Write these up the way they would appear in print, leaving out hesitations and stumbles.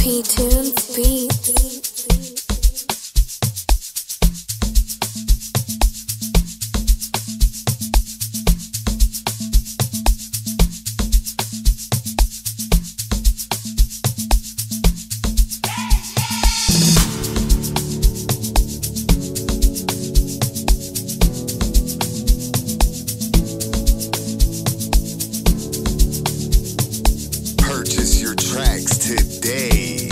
T-Tunes beat. Purchase your tracks today.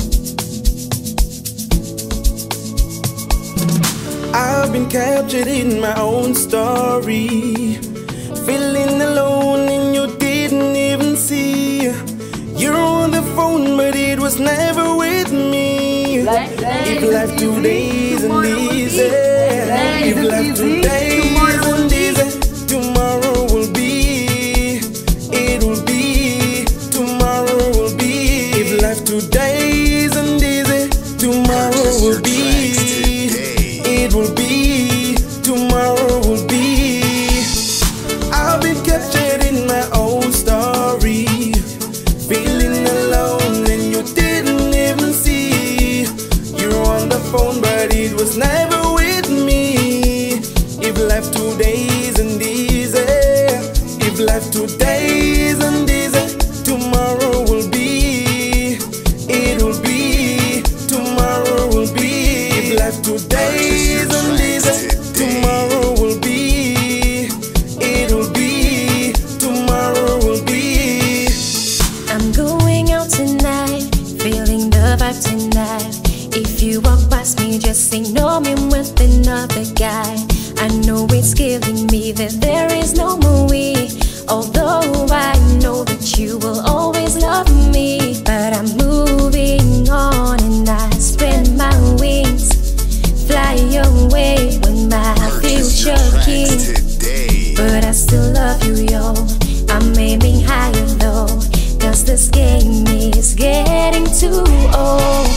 I've been captured in my own story, feeling alone and you didn't even see. You're on the phone but it was never with me. If life today isn't easy, if life today isn't easy, tomorrow will be, it will be, tomorrow will be. If life today isn't easy, tomorrow will be, it will be, tomorrow will be. I've been captured in my own story, feeling alone and you didn't even see. You're on the phone but it was never with me. If life today isn't easy, if life today isn't easy, tomorrow will be, it will be, tomorrow will be. If life today isn't easy, tomorrow will be, it will be, tomorrow will be. I'm going out tonight, feeling the vibe tonight. If you walk past me, just ignore me with another guy. I know it's killing me that there is no more we. Although I know that you will always love me, but I'm moving on and I spread my wings, fly away with my future king. But I still love you, yo. I'm aiming higher though, cause this game is getting too old.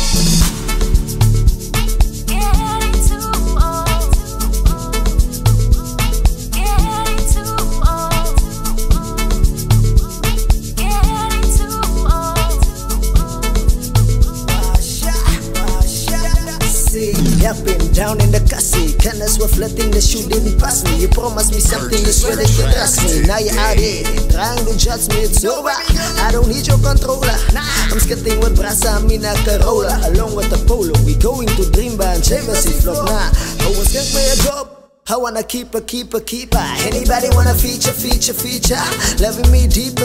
Getting too old. Getting too old. Getting too old. See, up and down in the cassie. Kindness were flirting, the shoe didn't pass me. You promised me something, you swear that you trust me. Now you're out here, trying to judge me, it's over. I don't need your controller. I'm skating with Brasa, Mina, Carola. Along with the polo, we going to Dreamba and Chambers, flop. Nah, I was getting me a job. I wanna keep her. Anybody wanna feature? Loving me deeper.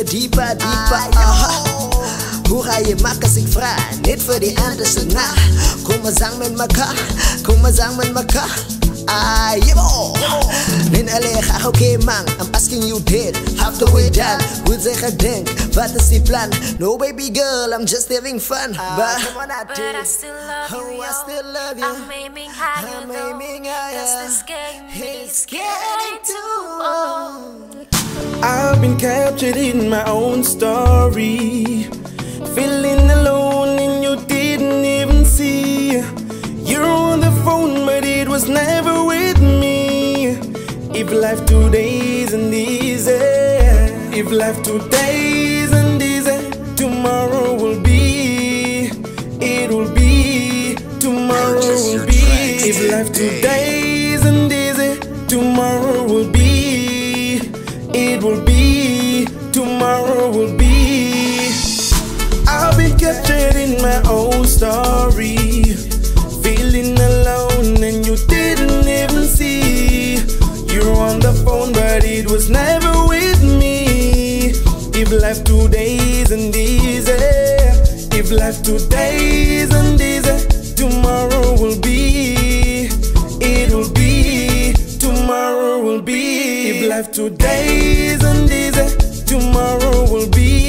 Hoe ga je maken als ik vraag? Niet voor die anderen na. Kom maar zang met elkaar. Ah, jebo. In LA ga oké man, I'm asking you dead. Half the way down, goed zeggen denk. Wat is die plan? No baby girl, I'm just having fun. But I still love you, yo. I still love you. I'm aiming higher though, cause this game is getting too old. I've been captured in my own story, feeling alone and you didn't even see. You're on the phone but it was never with me. If life today isn't easy, if life today isn't easy, tomorrow will be, it will be, tomorrow will be. If life today isn't easy, tomorrow will be, it will be, tomorrow will be. I've been captured in my own story, feeling alone and you didn't even see. You're on the phone but it was never with me. If life today isn't easy, if life today isn't easy, tomorrow will be, it will be, tomorrow will be. If life today isn't easy, tomorrow will be,